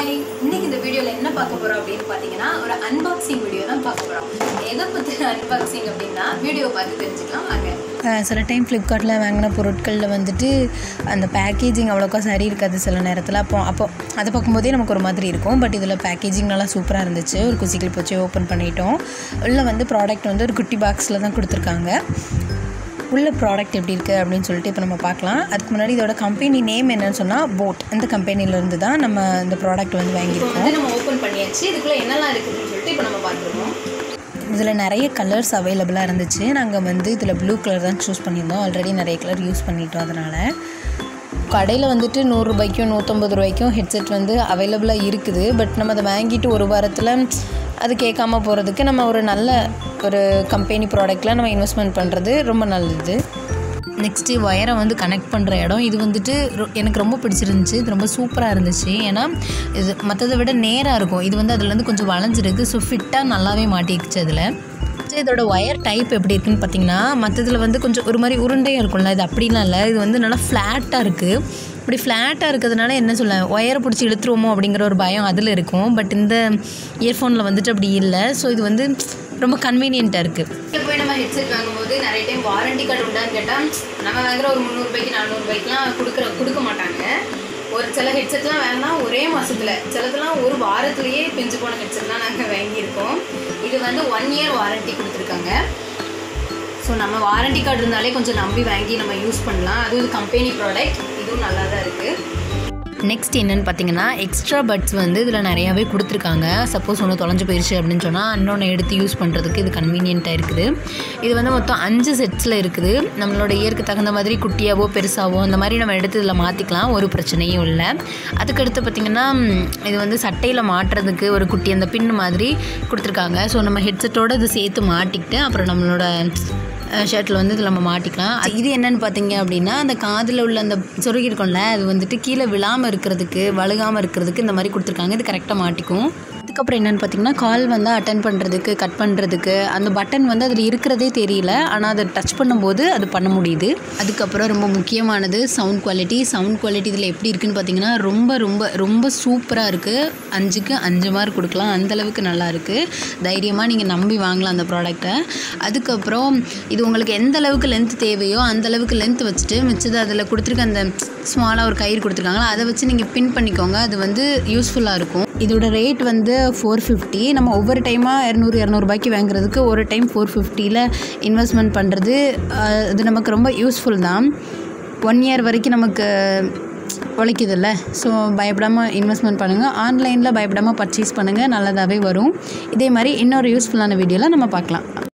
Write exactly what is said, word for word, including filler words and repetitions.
Hi, இன்னைக்கு இந்த வீடியோல என்ன பார்க்க போறோம் அப்படினு பாத்தீங்கன்னா ஒரு unboxing வீடியோ தான் பார்க்க போறோம். எதை பத்தி unboxing அப்படினா வீடியோ பார்த்து தெரிஞ்சுக்கலாம் வாங்க. சில டைம் flipcartல வாங்குன பொருட்கள்ல வந்துட்டு அந்த பேக்கேஜிங் அவ்வளோக்கா சரி இருக்காது சில நேரத்துல. அப்போ அப்போ அத பாக்கும்போதே நமக்கு ஒரு மாதிரி இருக்கும். பட் இதுல பேக்கேஜிங் நல்லா சூப்பரா இருந்துச்சு. ஒரு குசிக்கில் போச்சு ஓபன் பண்ணிட்டோம். உள்ள வந்து ப்ராடக்ட் வந்து ஒரு குட்டி பாக்ஸ்ல தான் கொடுத்திருக்காங்க. உள்ள ப்ராடக்ட் எப்படி இருக்குது அப்படின்னு சொல்லிட்டு இப்போ நம்ம பார்க்கலாம். அதுக்கு முன்னாடி இதோட கம்பெனி நேம் என்னன்னு சொன்னால் போட். அந்த கம்பெனிலேருந்து தான் நம்ம இந்த ப்ராடக்ட் வந்து வாங்கியிருக்கோம். நம்ம ஓப்பன் பண்ணியாச்சு. இதுக்குள்ளே என்னெல்லாம் இருக்குதுன்னு சொல்லிட்டு இப்போ நம்ம பார்த்துருவோம். இதில் நிறைய கலர்ஸ் அவைலபிளாக இருந்துச்சு. நாங்கள் வந்து இதில் ப்ளூ கலர் தான் சூஸ் பண்ணியிருந்தோம். ஆல்ரெடி நிறைய கலர் யூஸ் பண்ணிட்டோம். அதனால் கடையில் வந்துட்டு நூறுரூபாய்க்கும் நூற்றம்பது ரூபாய்க்கும் ஹெட்செட் வந்து அவைலபிளாக இருக்குது. பட் நம்ம அதை வாங்கிட்டு ஒரு வாரத்தில் அது கேட்காம போகிறதுக்கு நம்ம ஒரு நல்ல ஒரு கம்பெனி ப்ராடக்டில் நம்ம இன்வெஸ்ட்மெண்ட் பண்ணுறது ரொம்ப நல்லது. நெக்ஸ்ட்டு ஒயரை வந்து கனெக்ட் பண்ணுற இடம் இது வந்துட்டு எனக்கு ரொம்ப பிடிச்சிருந்துச்சி. இது ரொம்ப சூப்பராக இருந்துச்சு. ஏன்னா இது மற்றதை விட நேராக இருக்கும். இது வந்து அதுலேருந்து கொஞ்சம் வளைஞ்சிருக்கு. ஸோ ஃபிட்டாக நல்லாவே மாட்டிக்கிச்சு. அதில் இதோட ஒயர் டைப் எப்படி இருக்குன்னு பார்த்தீங்கன்னா மற்றதில் வந்து கொஞ்சம் ஒரு மாதிரி உருண்டையாக இருக்கும்ல. இது அப்படிலாம் இல்லை. இது வந்து நல்லா ஃப்ளாட்டாக இருக்குது. இப்படி ஃப்ளாட்டாக இருக்கிறதுனால என்ன சொல்ல ஒயரை பிடிச்சி இழுத்துருவோமோ அப்படிங்கிற ஒரு பயம் அதில் இருக்கும். பட் இந்த இயர்ஃபோனில் வந்துட்டு அப்படி இல்லை. ஸோ இது வந்து ரொம்ப கன்வீனியண்ட்டாக இருக்குது. இப்போ போய் நம்ம ஹெட்செட் வாங்கும்போது நிறைய டைம் வாரண்டி கார்டு உண்டான்னு கேட்டால் நம்ம வாங்குகிற ஒரு முந்நூறுபாய்க்கு நானூறுபாய்க்குலாம் கொடுக்குற கொடுக்க மாட்டாங்க. ஒரு சில ஹெட்செட்லாம் வாங்கினா ஒரே மாதத்தில், சிலதெல்லாம் ஒரு வாரத்துலேயே பிஞ்சு போன ஹெட்செட்லாம் நாங்கள் வாங்கியிருக்கோம். இது வந்து ஒன் இயர் வாரண்டி கொடுத்துருக்காங்க. ஸோ நம்ம வாரண்டி கார்டு இருந்தாலே கொஞ்சம் நம்பி வாங்கி நம்ம யூஸ் பண்ணலாம். அதுவும் கம்பெனி ப்ராடக்ட், இதுவும் நல்லா தான் இருக்குது. நெக்ஸ்ட் என்னென்னு பார்த்தீங்கன்னா எக்ஸ்ட்ரா பட்ஸ் வந்து இதில் நிறையாவே கொடுத்துருக்காங்க. சப்போஸ் ஒன்று தொலைஞ்சு போயிடுச்சு அப்படின்னு சொன்னால் இன்னொன்று எடுத்து யூஸ் பண்ணுறதுக்கு இது கன்வீனியண்ட்டாக இருக்குது. இது வந்து மொத்தம் அஞ்சு செட்ஸில் இருக்குது. நம்மளோட இயருக்கு தகுந்த மாதிரி குட்டியாவோ பெருசாவோ அந்த மாதிரி நம்ம எடுத்து இதில் மாற்றிக்கலாம். ஒரு பிரச்சனையும் இல்லை. அதுக்கடுத்து பார்த்திங்கன்னா இது வந்து சட்டையில் மாட்டுறதுக்கு ஒரு குட்டி அந்த பின் மாதிரி கொடுத்துருக்காங்க. ஸோ நம்ம ஹெட்செட்டோடு இது சேர்த்து மாட்டிக்கிட்டு அப்புறம் நம்மளோட ஷர்ட்டில் வந்து இதில் நம்ம மாட்டிக்கலாம். இது என்னென்னு பார்த்தீங்க அப்படின்னா அந்த காதில் உள்ள அந்த சொருகி இருக்கும்ல அது வந்துட்டு கீழே விழாமல் இருக்கிறதுக்கு வழுகாமல் இருக்கிறதுக்கு இந்த மாதிரி கொடுத்துருக்காங்க. இது கரெக்டாக மாட்டிக்கும். அதுக்கப்புறம் என்னென்னு பார்த்தீங்கன்னா கால் வந்து அட்டன் பண்ணுறதுக்கு கட் பண்ணுறதுக்கு அந்த பட்டன் வந்து அதில் இருக்கிறதே தெரியல. ஆனால் அதை டச் பண்ணும்போது அது பண்ண முடியுது. அதுக்கப்புறம் ரொம்ப முக்கியமானது சவுண்ட் குவாலிட்டி. சவுண்ட் குவாலிட்டி இதில் எப்படி இருக்குதுன்னு பார்த்தீங்கன்னா ரொம்ப ரொம்ப ரொம்ப சூப்பராக இருக்குது. அஞ்சுக்கு அஞ்சு மார்க் கொடுக்கலாம். அந்தளவுக்கு நல்லா இருக்குது. தைரியமாக நீங்கள் நம்பி வாங்கலாம் அந்த ப்ராடக்டை. அதுக்கப்புறம் இது உங்களுக்கு எந்த அளவுக்கு லென்த் தேவையோ அந்த அளவுக்கு லென்த் வச்சுட்டு மிச்சது அதில் கொடுத்துருக்க அந்த ஸ்மாலாக ஒரு கயிறு கொடுத்துருக்காங்களா அதை வச்சு நீங்கள் பின் பண்ணிக்கோங்க. அது வந்து யூஸ்ஃபுல்லாக இருக்கும். இதோட ரேட் வந்து ஃபோர் ஃபிஃப்டி. நம்ம ஒவ்வொரு டைமாக இரநூறு இரநூறுபாய்க்கு வாங்குறதுக்கு ஒரு டைம் ஃபோர் ஃபிஃப்டியில் இன்வெஸ்ட்மெண்ட் பண்ணுறது அது நமக்கு ரொம்ப யூஸ்ஃபுல் தான். ஒன் இயர் வரைக்கும் நமக்கு உழைக்குதில்ல. ஸோ பயப்படாமல் இன்வெஸ்ட்மெண்ட் பண்ணுங்கள். ஆன்லைனில் பயப்படாமல் பர்ச்சேஸ் பண்ணுங்கள். நல்லதாகவே வரும். இதே மாதிரி இன்னொரு யூஸ்ஃபுல்லான வீடியோவில் நம்ம பார்க்கலாம்.